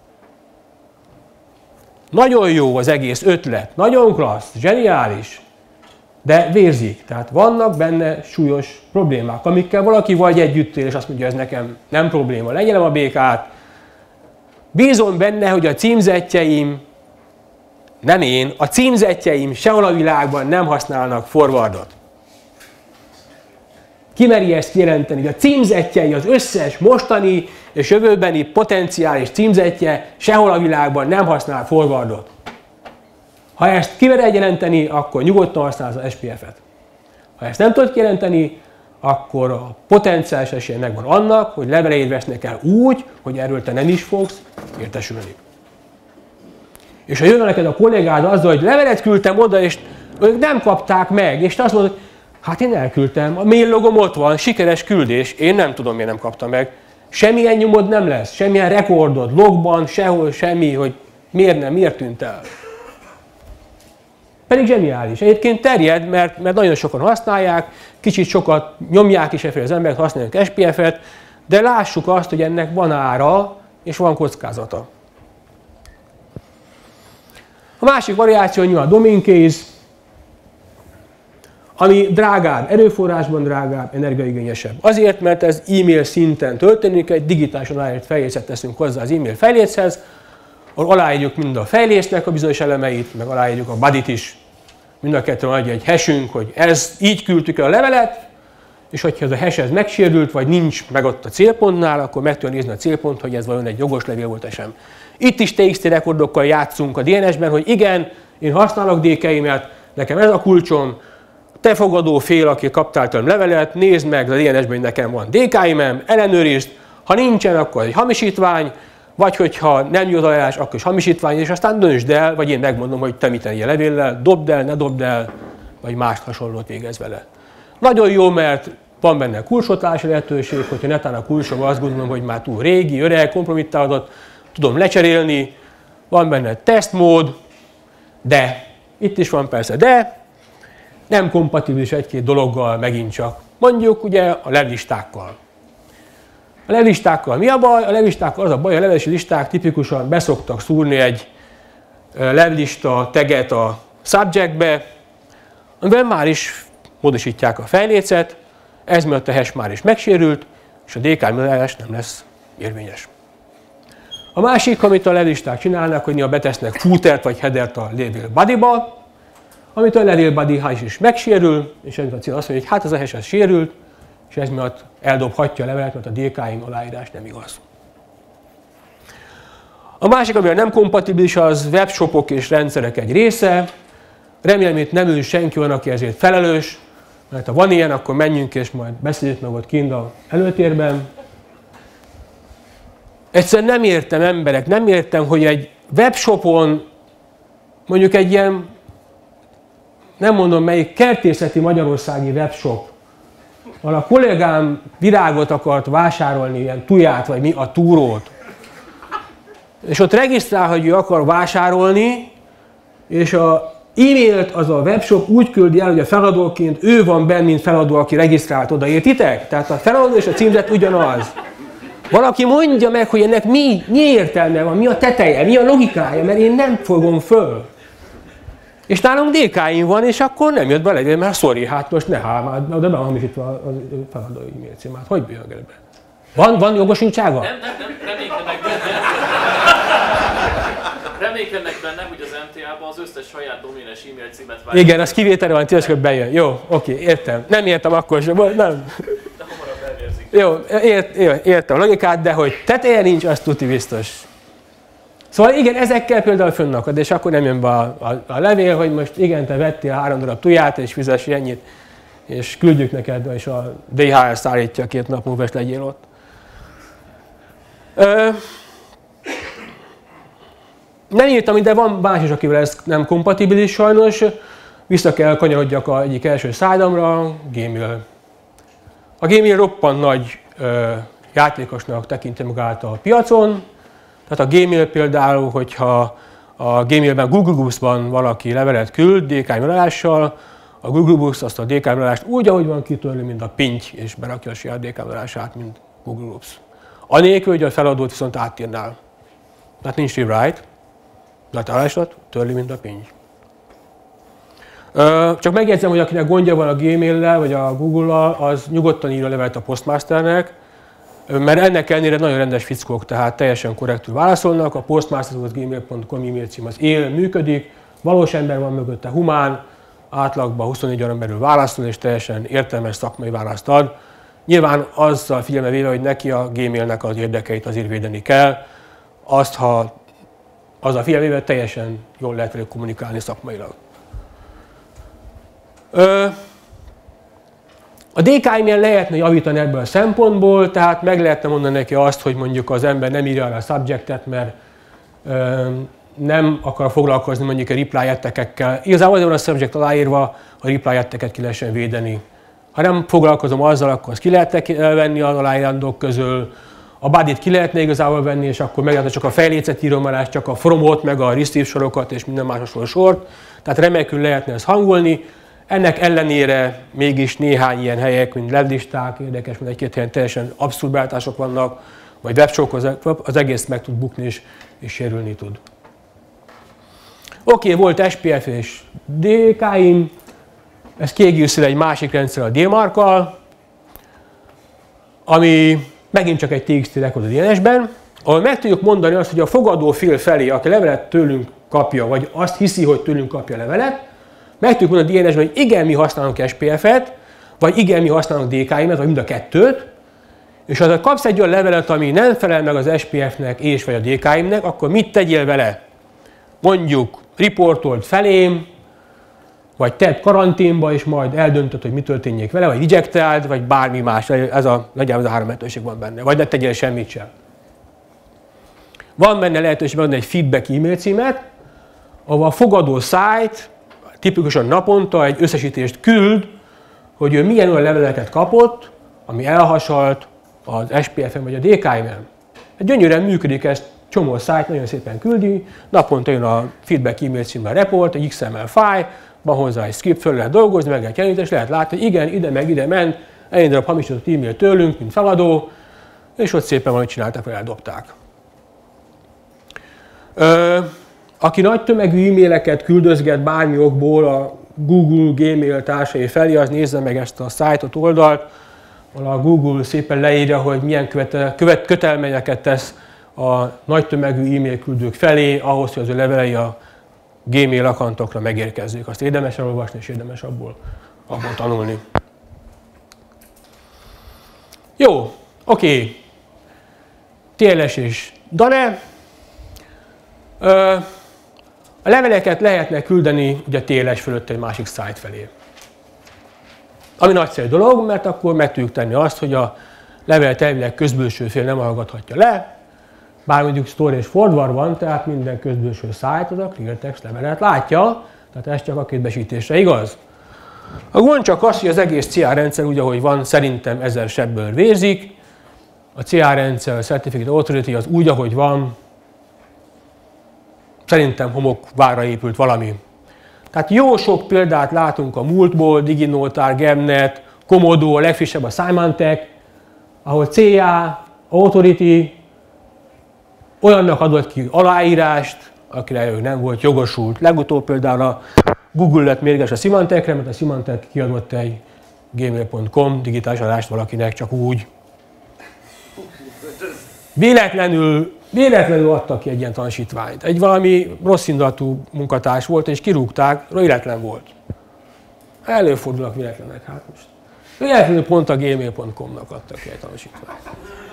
Nagyon jó az egész ötlet, nagyon klassz, zseniális, de vérzik. Tehát vannak benne súlyos problémák, amikkel valaki vagy együtt él, és azt mondja, ez nekem nem probléma, lenyelem a békát. Bízom benne, hogy a címzetjeim, nem én, a címzetjeim sehol a világban nem használnak forwardot. Ki meri ezt kijelenteni, hogy a címzetjei, az összes mostani és jövőbeni potenciális címzetje sehol a világban nem használ forwardot. Ha ezt kimered jelenteni, akkor nyugodtan használsz az SPF-et. Ha ezt nem tudod kijelenteni, akkor a potenciális esélye megvan annak, hogy leveleid vesznek el úgy, hogy erről te nem is fogsz értesülni. És ha jön neked a kollégád azzal, hogy levelet küldtem oda, és ők nem kapták meg, és te azt mondod, hát én elküldtem, a mail logom ott van, sikeres küldés, én nem tudom, miért nem kaptam meg. Semmilyen nyomod nem lesz, semmilyen rekordod, logban, sehol semmi, hogy miért tűnt el. Pedig zseniális. Egyébként terjed, mert nagyon sokan használják, kicsit sokat nyomják is az emberek, használják SPF-et, de lássuk azt, hogy ennek van ára és van kockázata. A másik variáció nyilván a domain case, ami drágább, erőforrásban drágább, energiaigényesebb. Azért, mert ez e-mail szinten történik, egy digitálisan aláírt fejlécet teszünk hozzá az e-mail fejléchez, ahol aláírjuk mind a fejlécnek a bizonyos elemeit, meg aláírjuk a bodyt is. Mind a kettőn adja egy hashünk, hogy így küldtük el a levelet, és hogyha ez a hash ez megsérült, vagy nincs meg ott a célpontnál, akkor meg tudja nézni a célpont, hogy ez vajon egy jogos levél volt-e sem. Itt is TXT rekordokkal játszunk a DNS-ben, hogy igen, én használok DK-imet, nekem ez a kulcsom, te fogadó fél, aki kaptál tőlem levelet, nézd meg a DNS-ben, hogy nekem van DKIM-em, ellenőrizd, ha nincsen, akkor egy hamisítvány, vagy hogyha nem jut ajánlás, akkor is hamisítvány, és aztán döntsd el, vagy én megmondom, hogy te mit tennél levéllel, dobd el, ne dobd el, vagy más hasonlót végez vele. Nagyon jó, mert van benne kulcsotlási lehetőség, hogyha netán a kulcsom azt gondolom, hogy már túl régi, öreg, kompromittálódott, tudom lecserélni, van benne tesztmód, de, itt is van persze de, nem kompatibilis egy-két dologgal megint csak. Mondjuk ugye a levlistákkal. A levlistákkal mi a baj? A levlistákkal az a baj, a levelési listák tipikusan beszoktak szúrni egy levlista taget a subjectbe, amivel már is módosítják a fejlécet, ez miatt a hash már is megsérült, és a DKIM eljárás nem lesz érvényes. A másik, amit a levlisták csinálnak, hogy néha betesznek footert vagy headert a label bodyba, amit a label body hash is megsérül, és ez a cél azt mondja, hogy hát ez a hash ez sérült, és ez miatt eldobhatja a levelet, mert a DKIM aláírás nem igaz. A másik, amivel nem kompatibilis, az webshopok és rendszerek egy része. Remélem, itt nem ül senki van, aki ezért felelős, mert ha van ilyen, akkor menjünk és majd beszéljük meg ott kint az előtérben. Egyszerűen nem értem, emberek, nem értem, hogy egy webshopon, mondjuk egy ilyen, nem mondom melyik, kertészeti magyarországi webshop, ahol a kollégám virágot akart vásárolni, ilyen tuját, vagy mi, a túrót. És ott regisztrál, hogy ő akar vásárolni, és a e-mailt az a webshop úgy küldi el, hogy a feladóként ő van benne, mint feladó, aki regisztrált oda, értitek? Tehát a feladó és a címzet ugyanaz. Valaki mondja meg, hogy ennek mi értelme van, mi a teteje, mi a logikája, mert én nem fogom föl. És nálunk DKIM van, és akkor nem jött bele, mert sorry, hát most ne de be van hamisítva a feladói e-mail címát. Hogy bőjön be? Van jogosultsága? Nem, reménykednek benne. Reménykednek benne, hogy az MTA-ban az összes saját doménes e-mail címet várják. Igen, az kivételre van, tilos, hogy bejön. Jó, oké, értem. Nem értem akkor sem, nem. De hamarabb elvérzik. Jó, értem a logikát, de hogy teteje nincs, az tuti biztos. Szóval igen, ezekkel például fönnakad, és akkor nem jön be a levél, hogy most igen, te vettél 3 darab tuját, és fizess ennyit, és küldjük neked, és a DHL szállítja 2 nap múlva, és legyél ott. Nem írtam, de van más is, akivel ez nem kompatibilis sajnos. Vissza kell kanyarodjak egyik első szájdamra, Gmail. A Gmail roppant nagy játékosnak tekinti magát a piacon. Tehát a Gmail például, hogyha a Gmailben Google Books-ban valaki levelet küld DKIM aláírással, a Google Books azt a DKIM aláírást úgy, ahogy van kitörli, mint a pinty, és berakja a saját DKIM aláírását, mint Google Books. Anélkül, hogy a feladót viszont átírnál. Tehát nincs rewrite, de a aláírásat törli, mint a pinty. Csak megjegyzem, hogy akinek gondja van a Gmail-lel, vagy a Google-lal, az nyugodtan ír a levelet a Postmasternek, mert ennek ellenére nagyon rendes fickók, tehát teljesen korrektül válaszolnak. A postmaster.gmail.com e-mail cím az él, működik, valós ember van mögötte, humán, átlagban 24 órán belül válaszol, és teljesen értelmes szakmai választ ad. Nyilván azzal figyelme véve, hogy neki a Gmailnek az érdekeit azért védeni kell, azt, ha azzal figyelme véve teljesen jól lehet velük kommunikálni szakmailag. A DKIM-en lehetne javítani ebből a szempontból, tehát meg lehetne mondani neki azt, hogy mondjuk az ember nem írja el a subjectet, mert nem akar foglalkozni mondjuk a reply ettekekkel. Igazából azért van a subject aláírva, a reply etteket ki lehessen védeni. Ha nem foglalkozom azzal, akkor azt ki lehetne venni az aláírandók közül, a bodyt ki lehetne igazából venni, és akkor meg lehetne csak a fejlécet írom alá, csak a fromot, meg a receive sorokat, és minden más sort. Tehát remekül lehetne ezt hangolni. Ennek ellenére mégis néhány ilyen helyek, mint levlisták, érdekes, mint egy-két helyen teljesen abszurd beállítások vannak, vagy webshop az egész meg tud bukni és sérülni tud. Oké, volt SPF és DKIM, ez kiegészül egy másik rendszer a DMARC-kal, ami megint csak egy TXT rekord a DNS-ben, ahol meg tudjuk mondani azt, hogy a fogadó fél felé, aki levelet tőlünk kapja, vagy azt hiszi, hogy tőlünk kapja a levelet, meg tudjuk mondani a DNS-ben, hogy igen, mi használunk SPF-et, vagy igen, mi használunk DKIM-et, vagy mind a kettőt, és ha kapsz egy olyan levelet, ami nem felel meg az SPF-nek és vagy a DKIM-nek, akkor mit tegyél vele? Mondjuk riportold felém, vagy tedd karanténba, és majd eldöntöd, hogy mi történjék vele, vagy ejectáld, vagy bármi más. Nagyjából ez a 3 lehetőség van benne. Vagy ne tegyél semmit sem. Van benne lehetőség adni egy feedback e-mail címet, ahol a fogadó szájt tipikusan naponta egy összesítést küld, hogy ő milyen olyan leveleket kapott, ami elhasalt az SPF-en vagy a DKIM-en. Gyönyörűen működik ez, csomó szájt nagyon szépen küldi, naponta jön a feedback e-mail címmel report, egy XML file, van hozzá egy script, föl lehet dolgozni, meg lehet jeleníteni, és lehet látni, hogy igen, ide meg ide ment, ennyi darab hamisított e-mail tőlünk, mint feladó, és ott szépen valamit csináltak, vagy eldobták. Aki nagy tömegű e-maileket küldözget bármi okból a Google Gmail társai felé, az nézze meg ezt a szájtot, oldalt, ahol a Google szépen leírja, hogy milyen kötelményeket tesz a nagy tömegű e-mail küldők felé, ahhoz, hogy az ő levelei a Gmail accountokra megérkezzék. Azt érdemes elolvasni, és érdemes abból tanulni. Jó, oké. TLS és DANE. A leveleket lehetne küldeni ugye TLS fölött egy másik site felé. Ami nagyszerű dolog, mert akkor meg tudjuk tenni azt, hogy a levelet elvileg közbülső fél nem hallgathatja le, bár mondjuk store és forward van, tehát minden közbülső site az a cleartext levelet látja, tehát ez csak a kétbesítésre igaz. A gond csak az, hogy az egész CA rendszer úgy, ahogy van, szerintem 1000 sebből vérzik. A CA rendszer, a Certificate Authority az úgy, ahogy van, szerintem homokvárra épült valami. Tehát jó sok példát látunk a múltból, DigiNotar, Gemnet, Commodore, a legfrissebb a Symantec, ahol CA, Authority olyannak adott ki aláírást, akire ő nem volt jogosult. Legutóbb például a Google lett mérges a Symantecre, mert a Symantec kiadott egy gmail.com digitális adást valakinek csak úgy. Véletlenül adtak ki egy ilyen tanúsítványt. Egy valami rossz indulatú munkatárs volt, és kirúgták, véletlen volt. Előfordulnak véletlenek, hát most. Véletlenül pont a gmail.com-nak adtak ki egy tanúsítványt.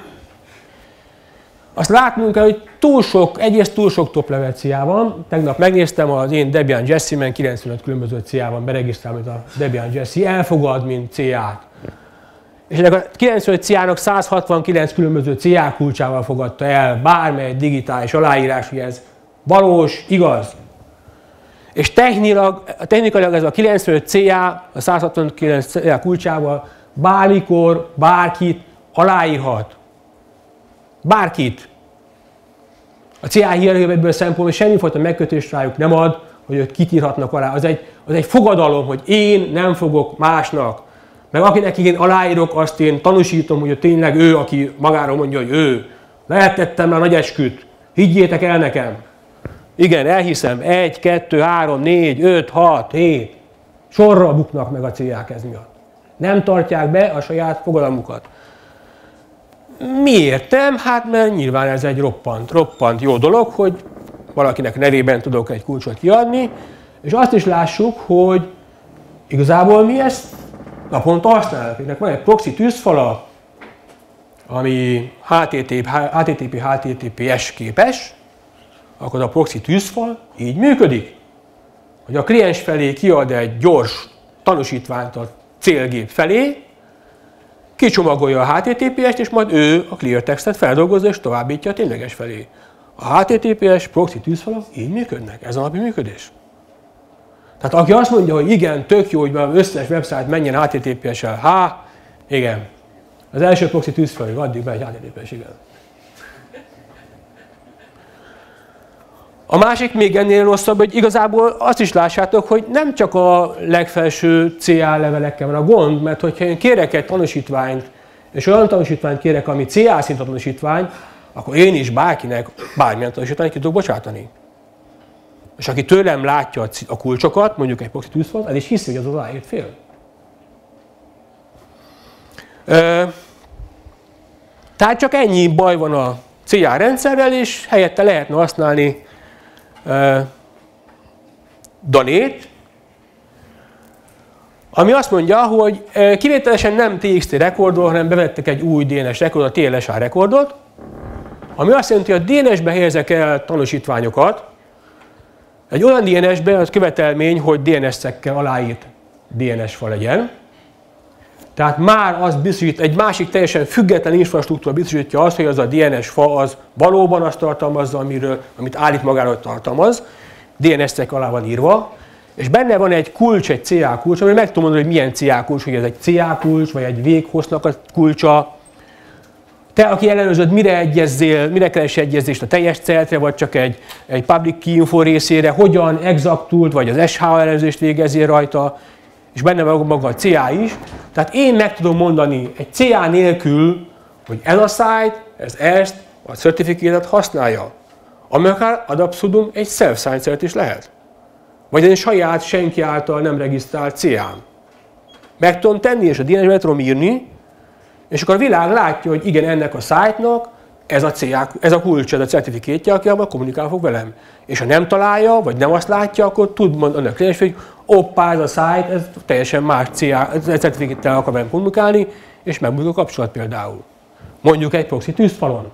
Azt látnunk kell, hogy egyrészt túl sok top-level CA van. Tegnap megnéztem, az én Debian Jessie-men 95 különböző CA van beregisztrálva, mint a Debian Jessie elfogad, mint CA-t. És ennek a 95 CA-nak 169 különböző CA kulcsával fogadta el bármely digitális aláírás, hogy ez valós, igaz. És technikailag ez a 95 CA, a 169 CA kulcsával bármikor, bárkit aláírhat. Bárkit. A CA hierarchiából szempontból semmifajta megkötést rájuk nem ad, hogy őt kit írhatnak alá. Az egy fogadalom, hogy én nem fogok másnak. Meg akinek én aláírok, azt én tanúsítom, hogy tényleg ő, aki magáról mondja, hogy ő. Lehetettem már nagy esküt. Higgyétek el nekem. Igen, elhiszem. 1, 2, 3, 4, 5, 6, 7. Sorra buknak meg a CA-k ez miatt. Nem tartják be a saját fogadalmukat. Miért nem? Hát mert nyilván ez egy roppant jó dolog, hogy valakinek nevében tudok egy kulcsot kiadni, és azt is lássuk, hogy igazából mi ezt naponta használjuk. Ennek van egy proxy tűzfala, ami HTTP-HTTPS képes, akkor a proxy tűzfal így működik, hogy a kliens felé kiad egy gyors tanúsítványt a célgép felé, kicsomagolja a HTTPS-t, és majd ő a cleartextet feldolgozza és továbbítja a tényleges felé. A HTTPS proxy tűzfalak így működnek, ez a napi működés. Tehát aki azt mondja, hogy igen, tök jó, hogy az összes website menjen HTTPS-el, igen. Az első proxy tűzfal, addig megy HTTPS, igen. A másik még ennél rosszabb, hogy igazából azt is lássátok, hogy nem csak a legfelső CA levelekkel van a gond, mert hogyha én kérek egy tanúsítványt, és olyan tanúsítványt kérek, ami CA szintű tanúsítvány, akkor én is bárkinek bármilyen tanúsítványt ki tudok bocsátani. És aki tőlem látja a kulcsokat, mondjuk egy proxy tűzfal, el is hiszi, hogy az aláírt fél. Tehát csak ennyi baj van a CA rendszerrel, és helyette lehetne használni Danét, ami azt mondja, hogy kivételesen nem TXT rekordol, hanem bevettek egy új DNS rekordot, a TLSA rekordot, ami azt jelenti, hogy a DNS-be helyezek el tanúsítványokat, Egy olyan DNS-ben az követelmény, hogy DNS-szekkel aláírt DNS fa legyen. Tehát már az biztosít, egy másik teljesen független infrastruktúra biztosítja azt, hogy az a DNS fa az valóban azt tartalmazza, amit állít magáról tartalmaz. DNS-szek alá van írva. És benne van egy kulcs, egy CA kulcs, ami meg tudom mondani, hogy milyen CA kulcs, hogy ez egy CA kulcs, vagy egy véghossznak a kulcsa. Te, aki ellenőrzöd, mire egyezzél, mire keres egyezést, a teljes celtre, vagy csak egy public key info részére, hogyan exaktult, vagy az SH ellenőrzést végezzél rajta, és benne van maga a CA is. Tehát én meg tudom mondani egy CA nélkül, hogy ez a site, ez ezt a certificate-et használja. Ami akár ad abszurdum egy self-signed cert is lehet. Vagy egy saját, senki által nem regisztrált CA-m. Meg tudom tenni, és a DNS-be tudom írni, és akkor a világ látja, hogy igen, ennek a site-nak ez a kulcs, ez a certifikátja, aki abban kommunikál fog velem. És ha nem találja, vagy nem azt látja, akkor tud mondani a kliens, hogy oppá, ez a site, ez teljesen más certifikáttel akar velem kommunikálni, és megbújik a kapcsolat például. Mondjuk egy proxy tűzfalon.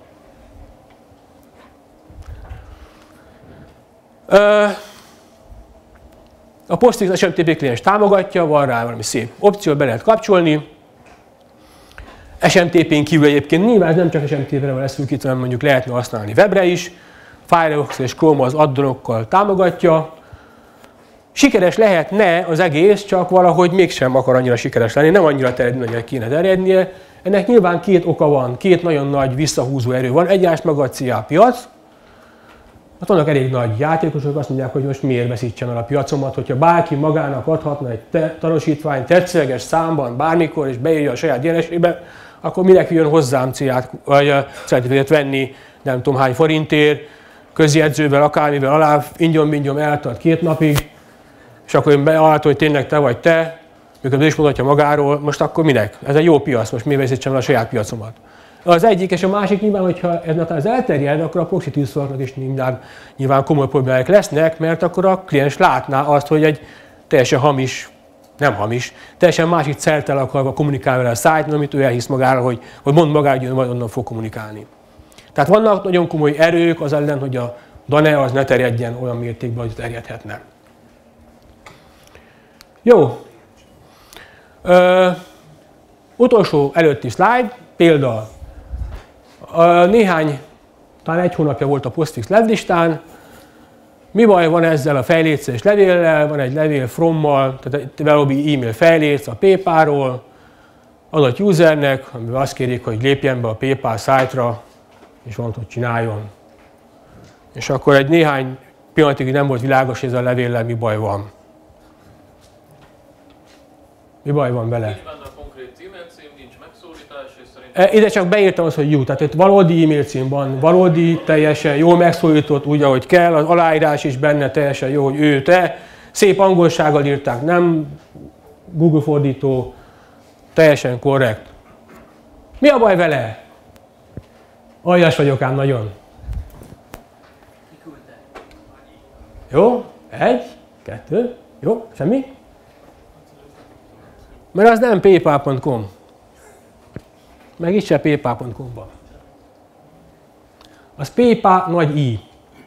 A PostFix SMTP kliens támogatja, van rá valami szép opció, be lehet kapcsolni. SMTP-n kívül egyébként nyilván ez nem csak SMTP-re van leszűkítve, hanem mondjuk lehetne használni webre is. Firefox és Chrome az addonokkal támogatja. Sikeres lehetne az egész, csak valahogy mégsem akar annyira sikeres lenni, nem annyira terjedni, annyira kéne terjednie. Ennek nyilván két oka van, két nagyon nagy visszahúzó erő van. Egyrészt maga a CA piac. Hát vannak elég nagy játékosok, azt mondják, hogy most miért veszítsem el a piacomat, hogyha bárki magának adhatna egy tanúsítványt tetszőleges számban, bármikor, és beírja a saját DNS-ébe, akkor minek jön hozzám CA-t, vagy certifikát venni, nem tudom hány forintért, közjegyzővel, akármivel alá, ingyom-bingyom eltart 2 napig, és akkor én beállítom, hogy tényleg te vagy te, mikor is mondhatja magáról, most akkor minek? Ez egy jó piac, most miért veszítsem el a saját piacomat? Az egyik, és a másik nyilván, hogyha ez elterjed, akkor a proxy tűzfalaknak is nyilván komoly problémák lesznek, mert akkor a kliens látná azt, hogy egy teljesen hamis, nem hamis, teljesen másik celttel akarva kommunikálni vele a site, amit ő elhisz magára, hogy mond magára, hogy majd onnan fog kommunikálni. Tehát vannak nagyon komoly erők az ellen, hogy a DANE az ne terjedjen olyan mértékben, hogy terjedhetne. Jó. Utolsó előtti slide, példa. Talán 1 hónapja volt a PostFix levlistán. Mi baj van ezzel a fejléces levéllel? Van egy levél frommal, tehát egy valódi e-mail fejléc a PayPal-ról adott usernek, amivel azt kérik, hogy lépjen be a PayPal site-ra, és valamit ott csináljon. És akkor egy néhány pillanatig nem volt világos, hogy ez a levéllel mi baj van. Mi baj van vele? Ide csak beírtam azt, hogy jó, tehát itt valódi e-mail cím van, valódi, teljesen jól megszólított, úgy, ahogy kell, az aláírás is benne teljesen jó, hogy ő, te. Szép angolsággal írták, nem Google fordító, teljesen korrekt. Mi a baj vele? Aljas vagyok ám nagyon. Jó, 1, 2, jó, semmi? Mert az nem paypal.com. Meg itt se paypal.com-ban. Az PayPal nagy I.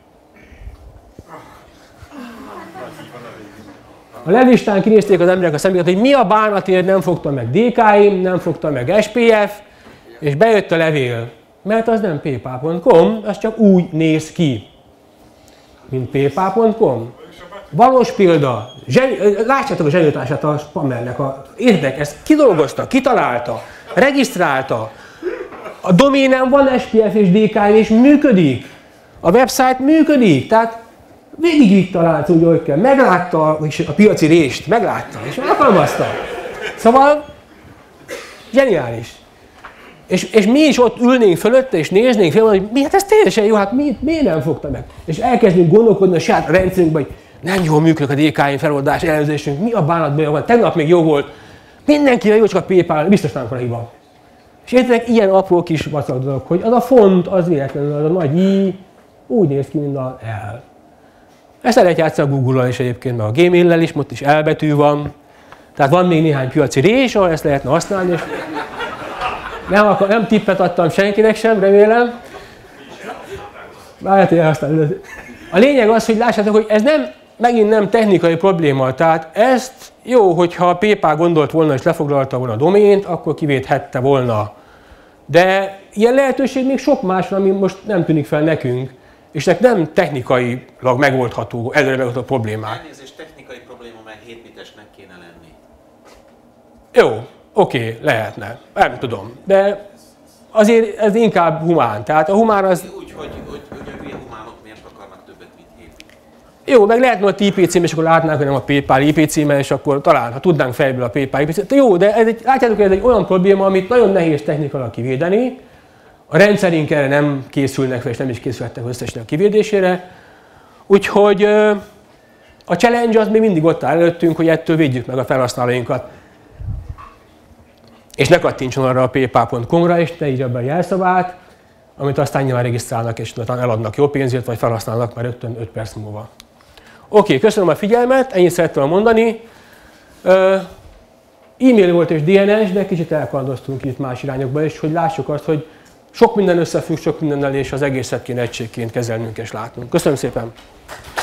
A levlistán kinézték az emberek a szemüket, hogy mi a bánatért nem fogta meg DKIM, nem fogta meg SPF, és bejött a levél. Mert az nem paypal.com, az csak úgy néz ki, mint paypal.com. Valós példa. Lássátok a zsenialitását a spammernek. Érdek, ezt kidolgozta, kitalálta, regisztrálta. A doménen van SPF és DKIM és működik. A website működik. Tehát végig így talált úgy, hogy kell. Meglátta a piaci rést, meglátta és alkalmazta. Szóval zseniális. És mi is ott ülnénk fölötte, és néznénk fel, hogy mi, hát ez teljesen jó, hát miért nem fogta meg? És elkezdünk gondolkodni a saját rendszerünkben, hogy nem jól működik a DKIM feloldás, elemzésünk, mi a bánatban van, tegnap még jó volt, mindenkire jó, csak a PayPal, biztos nem akar hiba. És értek, ilyen apró kis vacak dolog, hogy az a font, az véletlenül, az a nagy I, úgy néz ki, mint a L. Ezt el lehet játszani a Google-al is egyébként, meg a Gmail-lel is, ott is L betű van. Tehát van még néhány piaci rés, ahol ezt lehetne használni, és nem tippet adtam senkinek sem, remélem. Lehet, hogy elhasználni. A lényeg az, hogy lássátok, hogy ez megint nem technikai probléma. Tehát ezt jó, hogyha a PayPal gondolt volna és lefoglalta volna a domént, akkor kivéthette volna. De ilyen lehetőség még sok más van, ami most nem tűnik fel nekünk, és nem technikailag megoldható, előre megoldható problémák. Elnézést, technikai probléma, mert 7 bitesnek kéne lenni. Jó, oké, lehetne, nem tudom, de azért ez inkább humán, tehát a humán az... Úgy, hogy a hülye humánok miért akarnak többet, mint 7 bit. Jó, meg lehetne a IP cím, és akkor látnánk, hogy nem a PayPal IP címe, és akkor talán, ha tudnánk fejből a PayPal IP címet. Jó, de látjátok, hogy ez egy olyan probléma, amit nagyon nehéz technikailag kivédeni. A rendszerünk erre nem készülnek fel, és nem is készülhetnek összesen a kivédésére. Úgyhogy a challenge az még mindig ott áll előttünk, hogy ettől védjük meg a felhasználóinkat. És ne kattintson arra a paypal.com-ra, és ne írja be a jelszavát, amit aztán nyilván regisztrálnak, és eladnak jó pénzért, vagy felhasználnak már 5 perc múlva. Oké, köszönöm a figyelmet, ennyit szerettem mondani. E-mail volt és DNS, de kicsit elkalandoztunk itt más irányokba, és hogy lássuk azt, hogy sok minden összefügg, sok mindennel, és az egészet kéne egységként kezelnünk és látnunk. Köszönöm szépen!